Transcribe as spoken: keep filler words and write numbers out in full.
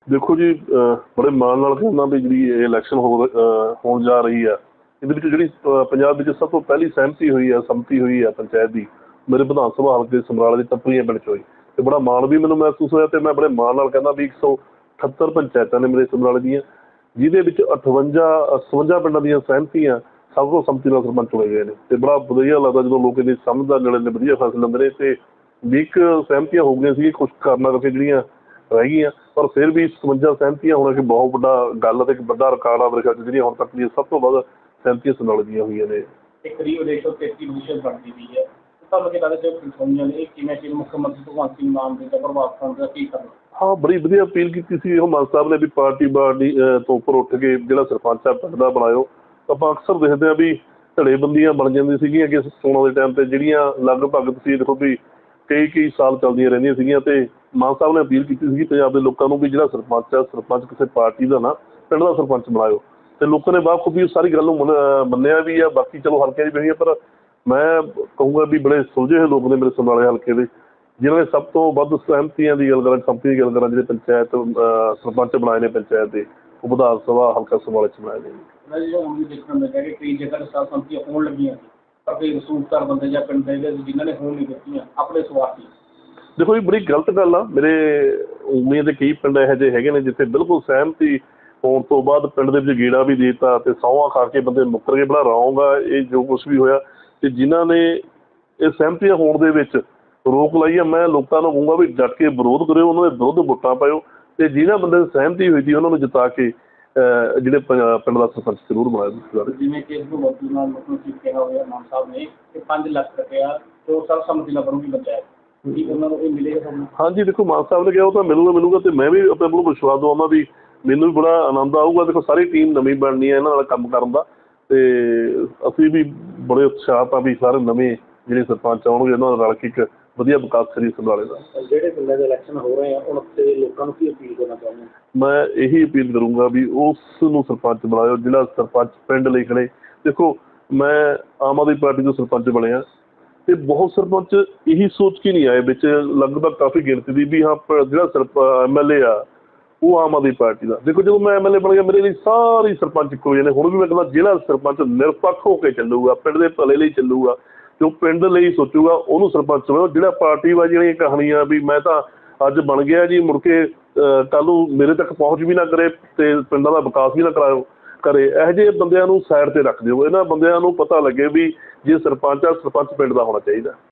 देखो जी, बड़े मान नाल कहना भी जी इलैक्शन हो होण जा रही है, ਇਹਦੇ ਵਿੱਚ ਜਿਹੜੀ पंजाब ਵਿੱਚ ਸਭ ਤੋਂ ਪਹਿਲੀ ਸਹਿਮਤੀ ਹੋਈ ਹੈ, ਸੰਮਤੀ ਹੋਈ ਹੈ ਪੰਚਾयत ਦੀ, ਮੇਰੇ ਵਿਧਾਨ ਸਭਾ ਹਲਕੇ ਸਮਰਾਲੇ ਦੀ ਟੱਪਰੀਆਂ ਪਿੰਡ 'ਚ ਹੋਈ ਤੇ ਬੜਾ ਮਾਣ ਵੀ ਮੈਨੂੰ ਮਹਿਸੂਸ ਹੋਇਆ ਤੇ ਮੈਂ ਬੜੇ ਮਾਣ ਨਾਲ ਕਹਿੰਦਾ ਵੀ ਇੱਕ ਸੌ ਅਠੱਤਰ ਪੰਚਾਇਤਾਂ ਨੇ ਮੇਰੇ ਸਮਰਾਲੇ ਦੀਆਂ, ਜਿਹਦੇ ਵਿੱਚ ਅਠਵੰਜਾ ਸਤਵੰਜਾ ਪਿੰਡਾਂ ਦੀਆਂ ਸਹਿਮਤੀਆਂ ਸਭ ਤੋਂ ਸੰਮਤੀ ਨਾਲ ਸਰਪੰਚ ਚੁਣੇ ਗਏ ਨੇ ਤੇ ਬੜਾ ਵਧੀਆ ਲੱਗਦਾ ਜਦੋਂ ਲੋਕ ਇਹਦੀ ਸਮਝਦਾ ਨਾਲੇ ਨੇ ਵਧੀਆ ਫੈਸਲੇ ਲੈਂਦੇ ਨੇ ਤੇ ਵੀ ਇੱਕ ਸਹਿਮਤੀਆਂ ਹੋ ਗਈਆਂ ਸੀ ਕੁਛ ਕਾਰਨਾਂ ਕਰਕੇ ਜਿਹੜੀਆਂ ਰਹਿ ਗਈਆਂ, ਪਰ ਫਿਰ ਵੀ ਸਤਵੰਜਾ ਸਹਿਮਤੀਆਂ ਹੋਣਾ ਕਿ ਬਹੁਤ ਵੱਡਾ ਗੱਲ ਅਤੇ ਇੱਕ ਵੱਡਾ ਰਿਕਾਰਡ ਆ ਮੇਰੇ ਖਿਆਲ 'ਚ ਜਿਹੜੀਆਂ ਹੁਣ ਤੱਕ ਦੀਆਂ ਸਭ ਤੋਂ ਵੱਧ ਸਹਿਮਤੀਆਂ ਸਮਰਾਲੇ ਦੀਆਂ ਹੋਈਆਂ ਨੇ। ਕਰੀਬ ਇੱਕ ਸੌ ਤੇਤੀ ਪੋਜੀਸ਼ਨ ਬਣਦੀ ਪਈ ਹੈ, ਤੁਹਾਨੂੰ ਕੀ ਲੱਗਦਾ ਹੋਈਆਂ ਨੇ ਇਹ ਕਿਵੇਂ ਸੀ ਮੁੱਖ ਮੰਤਰੀ ਭਗਵੰਤ ਸਿੰਘ ਮਾਨ ਦੇ ਤਾਂ ਪ੍ਰਭਾਵ ਪਾਉਣ ਦਾ ਕੀ ਕਰਨਾ? ਹਾਂ, ਬੜੀ ਵਧੀਆ ਅਪੀਲ ਕੀਤੀ ਸੀ ਉਹ ਮਾਨ ਸਾਹਿਬ ਨੇ ਵੀ ਪਾਰਟੀ ਬਾਰਡੀ ਤੋਂ ਉੱਪਰ ਉੱਠ ਕੇ ਜਿਹੜਾ ਸਰਪੰਚ ਆ ਪਿੰਡ ਦਾ ਬਣਾਇਓ। ਆਪਾਂ ਅਕਸਰ ਦੇਖਦੇ ਹਾਂ ਵੀ ਧੜੇਬੰਦੀਆਂ ਬਣ ਜਾਂਦੀਆਂ ਸੀਗੀਆਂ ਕਿ ਚੋਣਾਂ ਦੇ ਟਾਈਮ 'ਤੇ ਜਿਹੜੀਆਂ ਲਗਭਗ ਤੁਸੀਂ ਦੇਖੋ ਵੀ ਕਈ ਕਈ ਸਾਲ ਚੱਲਦੀਆਂ ਰਹਿੰਦੀਆਂ ਸੀਗੀਆਂ ਤੇ ਮਾਨ ਸਾਹਿਬ ਨੇ ਅਪੀਲ ਕੀਤੀ ਸੀਗੀ ਪੰਜਾਬ ਦੇ ਲੋਕਾਂ ਨੂੰ ਵੀ ਜਿਹੜਾ ਸਰਪੰਚ ਆ ਸਰਪੰਚ ਕਿਸੇ ਪਾਰਟੀ ਦਾ ਨਾ ਪਿੰਡ ਦਾ ਸਰਪੰਚ ਬਣਾਇਓ ਤੇ ਲੋਕਾਂ ਨੇ ਬਾਖੂਬੀ ਸਾਰੀ ਗੱਲ ਨੂੰ ਮੰਨ ਮੰਨਿਆ ਵੀ ਆ। ਬਾਕੀ ਚਲੋ ਹਲਕਿਆਂ 'ਚ ਵੀ ਹੋਈਆਂ, ਪਰ ਮੈਂ ਕਹੂੰਗਾ ਵੀ ਬੜੇ ਸੁਲਝੇ ਹੋਏ ਲੋਕ ਨੇ ਮੇਰੇ ਸਮਰਾਲੇ ਹਲਕੇ ਦੇ, ਜਿਨ੍ਹਾਂ ਨੇ ਸਭ ਤੋਂ ਵੱਧ ਸਹਿਮਤੀਆਂ ਦੀ ਗੱਲ ਕਰਾਂ, ਸੰਮਤੀ ਦੀ ਗੱਲ ਕਰਾਂ, ਜਿਹੜੇ ਪੰਚਾਇਤ ਸਰਪੰਚ ਬਣਾਏ ਨੇ ਪੰਚਾਇਤ ਦੇ, ਉਹ ਵਿਧਾਨ ਸਭਾ ਹਲਕਾ ਸਮਰਾਲੇ 'ਚ ਬਣਾਏ ਨੇ। ਹੁਣ ਵੀ ਦੇਖਣ ਨੂੰ ਮਿਲਿਆ ਕਿ ਕਈ ਜਗ੍ਹਾ ਸੰਮਤੀਆਂ ਹੋਣ ਲੱਗੀਆਂ ਸੀ, ਪਰ ਕਈ ਸੂਤਰ ਬੰਦੇ ਜਾਂ ਪਿੰਡ ਦੇ ਜਿਨ੍ਹਾਂ ਨੇ ਹੋਣ ਨਹੀਂ ਦਿੱਤੀਆਂ ਆਪਣੇ ਸਵਾਰਥੀ। ਦੇਖੋ ਜੀ, ਬੜੀ ਗਲਤ ਗੱਲ ਆ। ਮੇਰੇ ਉਮੀਦ ਦੇ ਕਈ ਪਿੰਡ ਇਹੋ ਜਿਹੇ ਹੈਗੇ ਨੇ ਜਿੱਥੇ ਬਿਲਕੁਲ ਸਹਿਮਤੀ ਹੋਣ ਤੋਂ ਬਾਅਦ ਪਿੰਡ ਦੇ ਵਿੱਚ ਗੇੜਾ ਵੀ ਦੇ ਦਿੱਤਾ ਤੇ ਸਹੁੰਆਂ ਖਾ ਕੇ ਬੰਦੇ ਮੁੱਕਰ ਕੇ ਬੜਾ ਰੌਂਗ ਆ ਇਹ ਜੋ ਕੁਛ ਵੀ ਹੋਇਆ। ਤੇ ਜਿਨ੍ਹਾਂ ਨੇ ਇਹ ਸਹਿਮਤੀਆਂ ਹੋਣ ਦੇ ਵਿੱਚ ਰੋਕ ਲਾਈ ਆ, ਮੈਂ ਲੋਕਾਂ ਨੂੰ ਕਹੂੰਗਾ ਵੀ ਡਟ ਕੇ ਵਿਰੋਧ ਕਰਿਓ, ਉਹਨਾਂ ਦੇ ਵਿਰੁੱਧ ਵੋਟਾਂ ਪਾਇਓ ਤੇ ਜਿਨ੍ਹਾਂ ਬੰਦੇ ਦੀ ਸਹਿਮਤੀ ਹੋਈ ਸੀ ਉਹਨਾਂ ਨੂੰ ਜਿਤਾ ਕੇ ਜਿਹੜੇ ਪਿੰਡ ਦਾ ਸਰਪੰਚ ਜ਼ਰੂਰ ਬਣਾਇਆ। ਜਿਵੇਂ ਕਿ ਇਸ ਨੂੰ ਮੌਜੂਦ ਨਾਲ ਮਤਲਬ ਕੀ ਕਿਹਾ ਹੋਇਆ ਮਾਨ ਸਾਹਿਬ ਨੇ ਕਿ ਪੰਜ ਲੱਖ ਰੁਪਇਆ ਜੋ ਸਰਬਸੰਮਤੀ ਨਾਲ ਬਣੂਗੀ ਪੰਚਾਇਤ, ਕੀ ਉਹਨਾਂ ਨੂੰ ਇਹ ਮਿਲੇਗਾ ਤੁਹਾਨੂੰ? ਹਾਂਜੀ, ਦੇਖੋ ਮਾਨ ਸਾਹਿਬ ਨੇ ਕਿਹਾ ਉਹ ਤਾਂ ਮਿਲੂਗਾ ਮਿਲੂਗਾ ਤੇ ਮੈਂ ਵੀ ਆਪਣੇ ਵੱਲੋਂ ਵਿਸ਼ਵਾਸ ਦਵਾਉਂਦਾ ਵੀ ਮੈਨੂੰ ਵੀ ਬੜਾ ਆਨੰਦ ਆਊਗਾ। ਦੇਖੋ ਸਾਰੀ ਟੀਮ ਨਵੀਂ ਬਣਨੀ ਹੈ ਇਹਨਾਂ ਨਾਲ ਕੰਮ ਕਰਨ ਦਾ ਤੇ ਅਸੀਂ ਵੀ ਬੜੇ ਉਤਸ਼ਾਹਿਤ ਆ ਵੀ ਸਾਰੇ ਨਵੇਂ ਜਿਹੜੇ ਸਰਪੰਚ ਆਉਣਗੇ ਇਹਨਾਂ ਨਾਲ ਰਲ ਕੇ ਇੱਕ ਵਧੀਆ ਵਿਕਾਸ ਕਰੀਏ ਸਮਰਾਲੇ ਦਾ। ਜਿਹੜੇ ਪਿੰਡਾਂ ਦੇ ਇਲੈਕਸ਼ਨ ਹੋ ਰਹੇ ਆ ਉਹਨਾਂ ਤੇ ਲੋਕਾਂ ਨੂੰ ਕੀ ਅਪੀਲ ਕਰਨਾ ਚਾਹੁੰਦੇ? ਮੈਂ ਇਹੀ ਅਪੀਲ ਕਰੂੰਗਾ ਵੀ ਉਸ ਨੂੰ ਸਰਪੰਚ ਬਣਾਇਓ ਜਿਹੜਾ ਸਰਪੰਚ ਪਿੰਡ ਲਈ ਖੜੇ। ਦੇਖੋ ਮੈਂ ਆਮ ਆਦਮੀ ਪਾਰਟੀ ਤੋਂ ਸਰਪੰਚ ਬਣਿਆ ਤੇ ਬਹੁਤ ਸਰਪੰਚ ਇਹੀ ਸੋਚ ਕੇ ਨਹੀਂ ਆਏ ਵਿੱਚ ਲਗਭਗ ਕਾਫੀ ਗਿਣਤੀ ਦੀ ਵੀ ਹਾਂ ਜਿਹੜਾ ਸਰਪ ਐਮ ਐਲ ਏ ਆ ਉਹ ਆਮ ਆਦਮੀ ਪਾਰਟੀ ਦਾ। ਦੇਖੋ ਜਦੋਂ ਮੈਂ ਐਮ ਐਲ ਏ ਬਣ ਗਿਆ ਮੇਰੇ ਲਈ ਸਾਰੇ ਸਰਪੰਚ ਇੱਕੋ ਜਿਹੇ ਨੇ। ਹੁਣ ਵੀ ਮੈਂ ਕਹਿੰਦਾ ਜਿਹੜਾ ਸਰਪੰਚ ਨਿਰਪੱਖ ਹੋ ਕੇ ਚੱਲੂਗਾ, ਪਿੰਡ ਦੇ ਭਲੇ ਲਈ ਚੱਲੂਗਾ, ਜੋ ਪਿੰਡ ਲਈ ਸੋਚੂਗਾ ਉਹਨੂੰ ਸਰਪੰਚ ਬਣਾਓ। ਜਿਹੜਾ ਪਾਰਟੀਬਾਜ਼ੀ ਵਾਲੀਆਂ ਕਹਾਣੀਆਂ ਵੀ ਮੈਂ ਤਾਂ ਅੱਜ ਬਣ ਗਿਆ ਜੀ ਮੁੜ ਕੇ ਕੱਲ੍ਹ ਨੂੰ ਮੇਰੇ ਤੱਕ ਪਹੁੰਚ ਵੀ ਨਾ ਕਰੇ ਤੇ ਪਿੰਡਾਂ ਦਾ ਵਿਕਾਸ ਵੀ ਨਾ ਕਰਾਓ ਕਰੇ, ਇਹੋ ਜਿਹੇ ਬੰਦਿਆਂ ਨੂੰ ਸਾਈਡ 'ਤੇ ਰੱਖ ਦਿਓ। ਇਹਨਾਂ ਬੰਦਿਆਂ ਨੂੰ ਪਤਾ ਲੱਗੇ ਵੀ ਜੇ ਸਰਪੰਚ ਆ ਸਰਪੰਚ ਪਿੰਡ ਦਾ ਹੋਣਾ ਚਾਹੀਦਾ।